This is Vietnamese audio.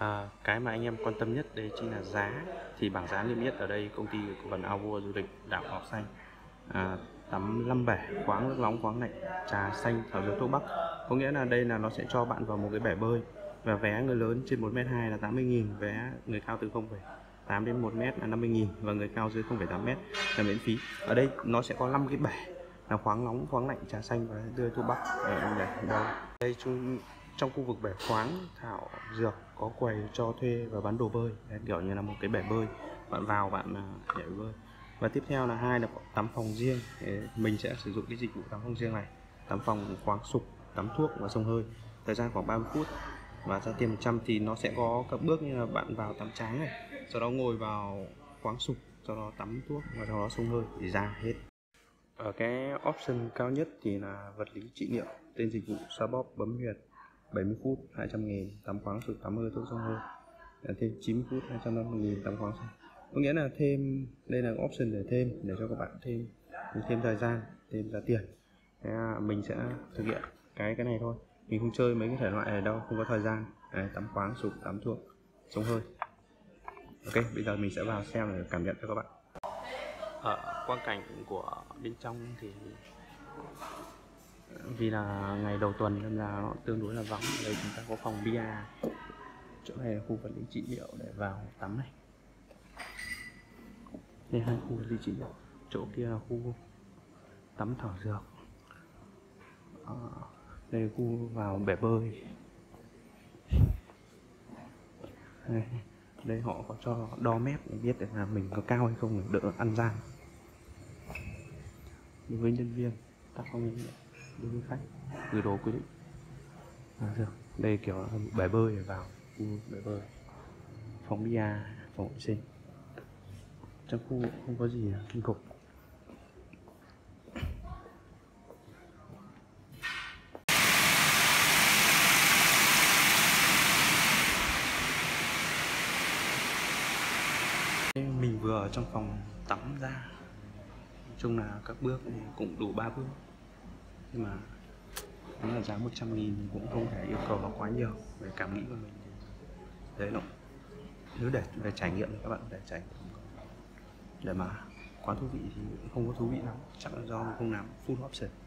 Cái mà anh em quan tâm nhất đây chính là giá. Thì bảng giá niêm yết ở đây công ty cổ phần Ao Vua du lịch đảo Ngọc Xanh, tắm 5 bể, khoáng nước nóng, khoáng lạnh, trà xanh, thảo dược thuốc bắc. Có nghĩa là đây là nó sẽ cho bạn vào một cái bể bơi, và vé người lớn trên 1m2 là 80.000, vé người cao từ 0,8 đến 1m là 50.000, và người cao dưới 0,8m là miễn phí. Ở đây nó sẽ có 5 cái bể là khoáng nóng, khoáng lạnh, trà xanh và tươi thuốc bắc. Đây trong khu vực bể khoáng thảo dược có quầy cho thuê và bán đồ bơi. Đấy, kiểu như là một cái bể bơi, bạn vào bạn nhảy bơi. Và tiếp theo là hai là tắm phòng riêng. Mình sẽ sử dụng cái dịch vụ tắm phòng riêng này, tắm phòng khoáng sục, tắm thuốc và xông hơi, thời gian khoảng 30 phút và giá tiền 100. Thì nó sẽ có các bước như là bạn vào tắm tráng này, sau đó ngồi vào khoáng sục, sau đó tắm thuốc và sau đó xông hơi thì ra hết. Ở cái option cao nhất thì là vật lý trị liệu, tên dịch vụ xoa bóp bấm huyệt 70 phút 200.000, tắm khoáng sục, tắm hơi, thuốc xông hơi thêm 90 phút 250.000, tắm khoáng sục. Có nghĩa là thêm, đây là option để thêm, để cho các bạn thêm thời gian, thêm giá tiền. Mình sẽ thực hiện cái này thôi, mình không chơi mấy cái thể loại này đâu, không có thời gian. Tắm khoáng sục, tắm thuốc, xông hơi. Ok, bây giờ mình sẽ vào xem để cảm nhận cho các bạn. Ở quang cảnh của bên trong thì vì là ngày đầu tuần nên là nó tương đối là vắng. Ở đây chúng ta có phòng bia, chỗ này là khu vật lý trị liệu để vào tắm này. Đây hai khu vật lý trị liệu, chỗ kia là khu tắm thảo dược. Đây là khu vào bể bơi. Đây họ có cho đo mét để biết được là mình có cao hay không để đỡ ăn gian. Đối với nhân viên ta không nhân viên, đối với khách gửi đồ quy định. Đây kiểu là bể bơi để vào khu bể bơi, phòng bia, phòng vệ sinh. Trong khu không có gì kinh khủng. Mình vừa ở trong phòng tắm ra, nói chung là các bước cũng đủ 3 bước, nhưng mà nó là giá 100.000 mình cũng không thể yêu cầu nó quá nhiều về cảm nghĩ của mình. Đấy nó nếu để về trải nghiệm thì các bạn để trải nghiệm, để mà quá thú vị thì cũng không có thú vị lắm, chắc là do mình không làm full option.